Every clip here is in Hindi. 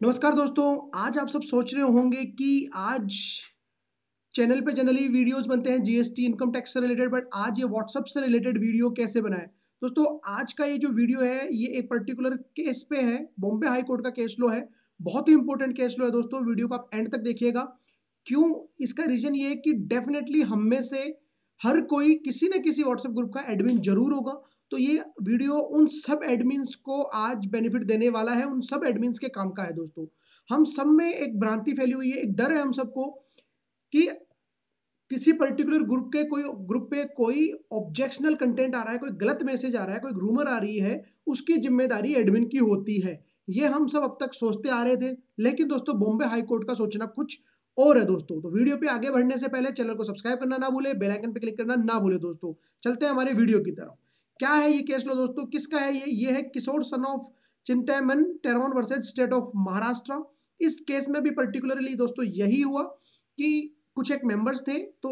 नमस्कार दोस्तों, आज आप सब सोच रहे होंगे कि आज चैनल पे जनरली वीडियोस बनते हैं जीएसटी इनकम टैक्स से रिलेटेड, बट आज ये व्हाट्सएप से रिलेटेड वीडियो कैसे बनाएं। दोस्तों, आज का ये जो वीडियो है ये एक पर्टिकुलर केस पे है। बॉम्बे हाई कोर्ट का केस लो है। बहुत ही इंपॉर्टेंट केस लो है दोस्तों। वीडियो को आप एंड तक देखिएगा। क्यों? इसका रीजन ये है कि डेफिनेटली हम में से हर कोई किसी न किसी व्हाट्सएप ग्रुप का एडमिन जरूर होगा। तो ये वीडियो उन सब एडमिन्स को आज बेनिफिट देने वाला है, उन सब एडमिन्स के काम का है दोस्तों। हम सब में एक भ्रांति फैली हुई है, एक डर है हम सबको कि किसी पर्टिकुलर ग्रुप पे कोई ऑब्जेक्शनल कंटेंट आ रहा है, कोई गलत मैसेज आ रहा है, कोई रूमर आ रही है, उसकी जिम्मेदारी एडमिन की होती है। ये हम सब अब तक सोचते आ रहे थे, लेकिन दोस्तों बॉम्बे हाई कोर्ट का सोचना कुछ और है दोस्तों। तो वीडियो पे आगे बढ़ने से पहले चैनल को सब्सक्राइब करना ना भूले, बेल आइकन पे क्लिक करना ना भूले दोस्तों। चलते हैं हमारे वीडियो की तरफ। क्या है ये केस लो दोस्तों? किसका है ये है Kishor son of Chintaman Tarone versus state of Maharashtra. इस केस में भी पर्टिकुलरली दोस्तों यही हुआ कि कुछ एक मेंबर्स थे, तो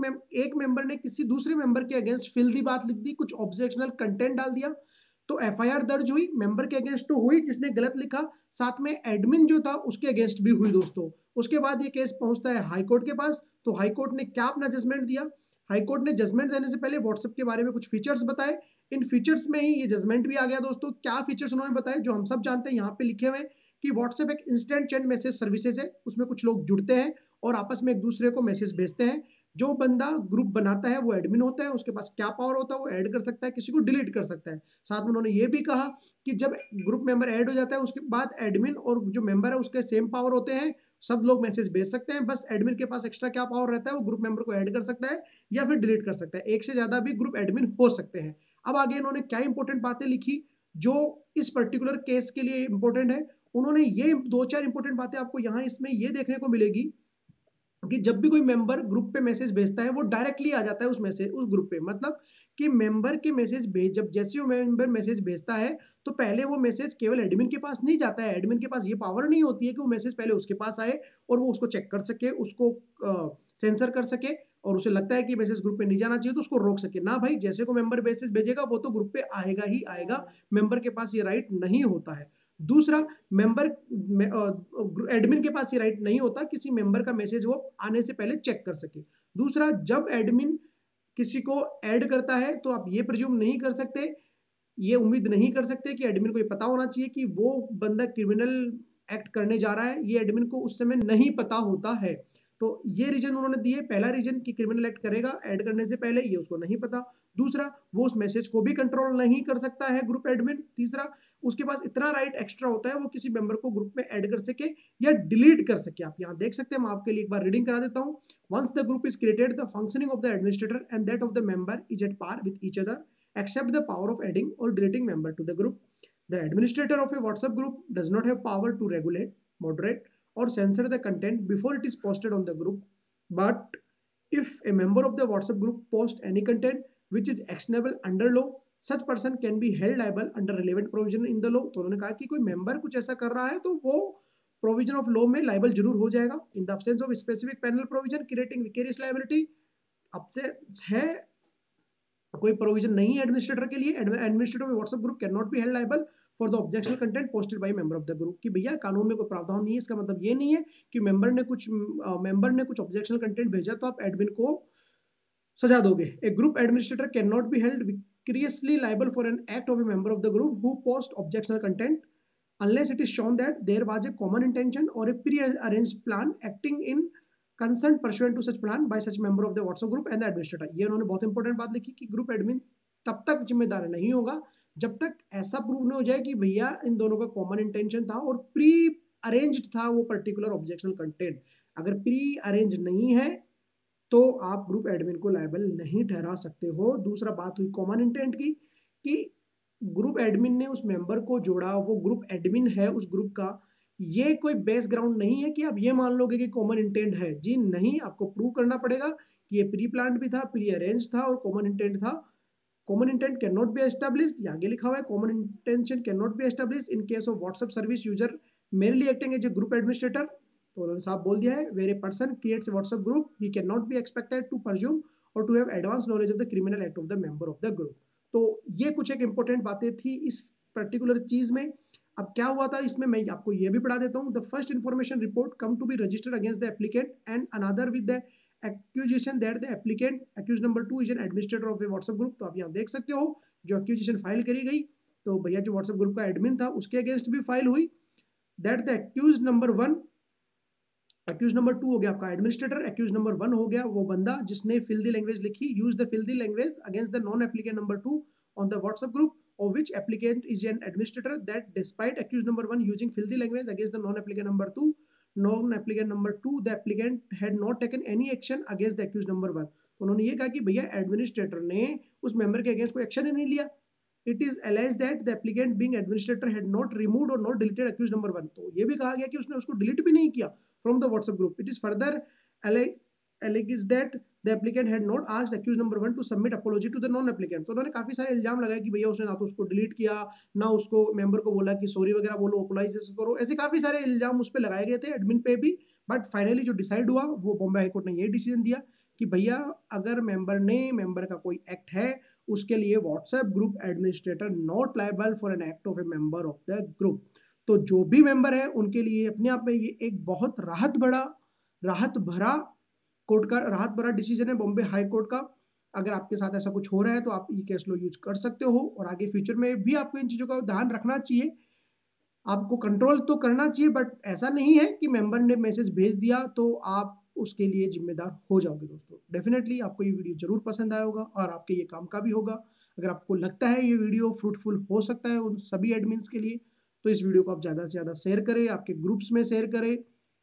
एक मेंबर ने किसी दूसरे मेंबर के अगेंस्ट फिल्दी बात लिख दी, कुछ ऑब्जेक्शनल कंटेंट डाल दिया। तो एफआईआर दर्ज हुई, मेंबर के अगेंस्ट तो हुई जिसने गलत लिखा, साथ में एडमिन जो था उसके अगेंस्ट भी हुई दोस्तों। उसके बाद ये केस पहुंचता है हाई कोर्ट के पास। तो हाई कोर्ट ने क्या अपना जजमेंट दिया? हाई कोर्ट ने जजमेंट देने से पहले व्हाट्सएप के बारे में कुछ फीचर्स बताए। इन फीचर्स में ही ये जजमेंट भी आ गया दोस्तों। क्या फीचर्स उन्होंने बताए जो हम सब जानते हैं, यहाँ पे लिखे हुए कि व्हाट्सएप एक इंस्टेंट चैट मैसेज सर्विसेज है। उसमें कुछ लोग जुड़ते हैं और आपस में एक दूसरे को मैसेज भेजते हैं। जो बंदा ग्रुप बनाता है वो एडमिन होता है। उसके पास क्या पावर होता है? वो ऐड कर सकता है, किसी को डिलीट कर सकता है। साथ में उन्होंने ये भी कहा कि जब ग्रुप मेंबर ऐड हो जाता है उसके बाद एडमिन और जो मेंबर है उसके सेम पावर होते हैं। सब लोग मैसेज भेज सकते हैं, बस एडमिन के पास एक्स्ट्रा क्या पावर रहता है? वो ग्रुप मेंबर को ऐड कर सकता है या फिर डिलीट कर सकता है। एक से ज्यादा भी ग्रुप एडमिन हो सकते हैं। अब आगे इन्होंने क्या इंपॉर्टेंट बातें लिखी जो इस पर्टिकुलर केस के लिए इंपॉर्टेंट है। उन्होंने ये दो चार इंपॉर्टेंट बातें आपको यहाँ इसमें ये देखने को मिलेगी कि जब भी कोई मेंबर ग्रुप पे मैसेज भेजता है वो डायरेक्टली आ जाता है उस ग्रुप पे। मतलब कि मेंबर के मैसेज भेज जब जैसे वो मेंबर मैसेज भेजता है तो पहले वो मैसेज केवल एडमिन के पास नहीं जाता है। एडमिन के पास ये पावर नहीं होती है कि वो मैसेज पहले उसके पास आए और वो उसको चेक कर सके, उसको सेंसर कर सके, और उसे लगता है कि मैसेज ग्रुप पे नहीं जाना चाहिए तो उसको रोक सके। ना भाई, जैसे को मेंबर मैसेज भेजेगा वो तो ग्रुप पे आएगा ही आएगा। मेंबर के पास ये राइट नहीं होता है। दूसरा, मेंबर एडमिन के पास ये राइट नहीं होता किसी मेंबर का मैसेज वो आने से पहले चेक कर सके। दूसरा, जब एडमिन किसी को ऐड करता है तो आप ये प्रिज्यूम नहीं कर सकते, ये उम्मीद नहीं कर सकते कि एडमिन को ये पता होना चाहिए कि वो बंदा क्रिमिनल एक्ट करने जा रहा है। ये एडमिन को उस समय नहीं पता होता है। तो ये रीजन उन्होंने दिए। पहला रीजन कि क्रिमिनल एक्ट करेगा ऐड करने से पहले, ये उसको नहीं पता। दूसरा, वो उस मैसेज को भी कंट्रोल नहीं कर सकता है ग्रुप एडमिन। तीसरा, उसके पास इतना राइट एक्स्ट्रा होता है वो किसी मेंबर को ग्रुप में ऐड कर सके या डिलीट कर सके। आप यहाँ देख सकते हैं, मैं आपके लिए एक बार रीडिंग करा देता हूँ। Once the group is created, the functioning of the administrator and that of the member is at par with each other except the power of adding or deleting member to the group. The administrator of a WhatsApp group does not have power to regulate, moderate, or censor the content before it is posted on the group. But if a member of the WhatsApp group posts any content which is actionable under law, such person can be held liable under relevant provision in the law. तो उन्होंने कहा कि कोई मेंबर कुछ ऐसा कर रहा है तो वो प्रोविजन ऑफ लॉ में लाइबल जरूर हो जाएगा। In the absence of specific penal provision creating vicarious liability, अब से है कोई प्रोविजन नहीं है एडमिनिस्ट्रेटर के लिए। Administrator of WhatsApp group can not be held liable for the objectionable content posted by member of the group. कि भैया कानून में कोई प्रावधान नहीं है। इसका मतलब ये नहीं है कि मेंबर ने कुछ ऑब्जेक्शनल कंटेंट भेजा तो आप एडमिन को सजा दोगे। A group administrator can not be held vicariously liable for an act of a member of the group who post objectionable content unless it is shown that there was a common intention or a pre-arranged plan acting in consent pursuant to such plan by such member of the WhatsApp group and the administrator। ये उन्होंने बहुत इंपॉर्टेंट बात लिखी कि ग्रुप एडमिन तब तक जिम्मेदार नहीं होगा जब तक ऐसा प्रूव नहीं हो जाए कि भैया इन दोनों का कॉमन इंटेंशन था और प्री अरेंज्ड था वो पर्टिकुलर ऑब्जेक्शनल कंटेंट। अगर प्री अरेंज नहीं है तो आप ग्रुप एडमिन को लायबल नहीं ठहरा सकते हो। दूसरा बात हुई कॉमन इंटेंट की, कि ग्रुप एडमिन ने उस मेंबर को जोड़ा, वो ग्रुप एडमिन है उस ग्रुप का। ये कोई बेस ग्राउंड नहीं है कि आप ये मान लोगे कि कॉमन इंटेंट है। जी नहीं, आपको प्रूव करना पड़ेगा कि ये प्री प्लान भी था, प्री अरेंज था और कॉमन इंटेंट था। Common intent can not be established, आगे लिखा हुआ है common intention can not be established in case of WhatsApp service user mainly acting as a group administrator. तो उन्होंने साफ बोल दिया है, where a person creates a WhatsApp group he can not be expected to presume or to have advance knowledge of the criminal act of the member of the group. तो ये कुछ एक इंपॉर्टेंट बातें थी इस पर्टिकुलर चीज में। अब क्या हुआ था इसमें, मैं आपको ये भी पढ़ा देता हूँ। The first information report come to be registered against the applicant and another with the accusation that the applicant accused number 2 is an administrator of a WhatsApp group. तो आप यहाँ देख सकते हो जो एक्यूजेशन फाइल करी गई, तो भैया जो व्हाट्सएप ग्रुप का एडमिन था उसके अगेंस्ट भी फाइल हुई। That the accused number 1, accused number 2 हो गया आपका एडमिनिस्ट्रेटर, एक्यूज नंबर 1 हो गया वो बंदा जिसने फिल्दी लैंग्वेज लिखी, use the filthy language against the non applicant number 2 on the WhatsApp group of which applicant is an administrator, that despite accused number 1 using filthy language against the non-applicant number 2, non-applicant number 2, the applicant had not taken any action against the accused number 1। तो उन्होंने ये कहा कि भैया एडमिनिस्ट्रेटर ने उस मेंबर के अगेंस्ट कोई एक्शन ही नहीं लिया। It is alleged that the applicant being administrator had not removed or not deleted accused number 1। तो ये भी कहा गया कि उसने उसको डिलीट भी नहीं किया from the WhatsApp group। It is further alleged that the applicant had not asked accused number 1 to submit apology to the non applicant। तो उन्होंने काफी सारे इल्जाम लगाए कि भैया उसने ना तो उसको डिलीट किया, ना उसको मेंबर को बोला कि सॉरी वगैरह बोलो, अपोलाइज करो, ऐसे काफी सारे इल्जाम उस पर लगाए गए थे एडमिन पे भी। बट फाइनली जो डिसाइड हुआ वो बॉम्बे हाईकोर्ट ने ये डिसीजन दिया कि भैया अगर मेंबर का कोई एक्ट है उसके लिए WhatsApp group administrator not liable for an act of a member of the group. तो जो भी मेंबर है उनके लिए अपने आप में ये एक बहुत राहत भरा कोर्ट का राहत भरा डिसीजन है बॉम्बे हाई कोर्ट का। अगर आपके साथ ऐसा कुछ हो रहा है तो आप ये केस लो यूज कर सकते हो, और आगे फ्यूचर में भी आपको इन चीजों का ध्यान रखना चाहिए। आपको कंट्रोल तो करना चाहिए, बट ऐसा नहीं है कि मेंबर ने मैसेज भेज दिया तो आप उसके लिए जिम्मेदार हो जाओगे। दोस्तों डेफिनेटली आपको ये वीडियो जरूर पसंद आया होगा और आपके ये काम का भी होगा। अगर आपको लगता है ये वीडियो फ्रूटफुल हो सकता है उन सभी एडमिन्स के लिए, तो इस वीडियो को आप ज़्यादा से ज़्यादा शेयर करें, आपके ग्रुप्स में शेयर करें,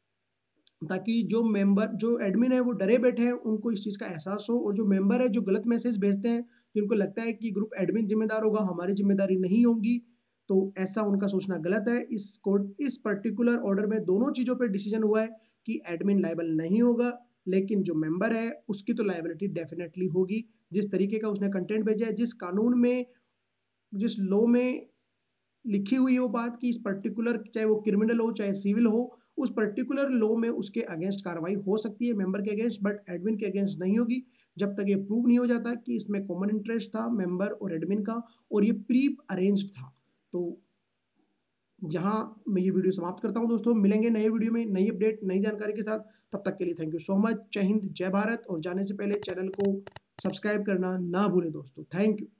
ताकि जो मेंबर जो एडमिन है वो डरे बैठे हैं उनको इस चीज़ का एहसास हो, और जो मेंबर है जो गलत मैसेज भेजते हैं जिनको लगता है कि ग्रुप एडमिन जिम्मेदार होगा, हमारी जिम्मेदारी नहीं होगी, तो ऐसा उनका सोचना गलत है। इस पर्टिकुलर ऑर्डर में दोनों चीज़ों पे डिसीजन हुआ है कि एडमिन लायबल नहीं होगा, लेकिन जो मेंबर है उसकी तो लायबिलिटी डेफिनेटली होगी। जिस तरीके का उसने कंटेंट भेजा है, जिस कानून में जिस लॉ में लिखी हुई है वो बात कि इस पर्टिकुलर, चाहे वो क्रिमिनल हो चाहे सिविल हो, उस पर्टिकुलर लॉ में उसके अगेंस्ट कार्रवाई हो सकती है मेंबर के अगेंस्ट, बट एडमिन के अगेंस्ट नहीं होगी जब तक ये प्रूव नहीं हो जाता कि इसमें कॉमन इंटरेस्ट था मेंबर और एडमिन का और ये प्री अरेंज्ड था। तो यहाँ मैं ये वीडियो समाप्त करता हूँ दोस्तों, मिलेंगे नए वीडियो में नई अपडेट नई जानकारी के साथ। तब तक के लिए थैंक यू सो मच। जय हिंद जय भारत। और जाने से पहले चैनल को सब्सक्राइब करना ना भूलें दोस्तों। Thank you.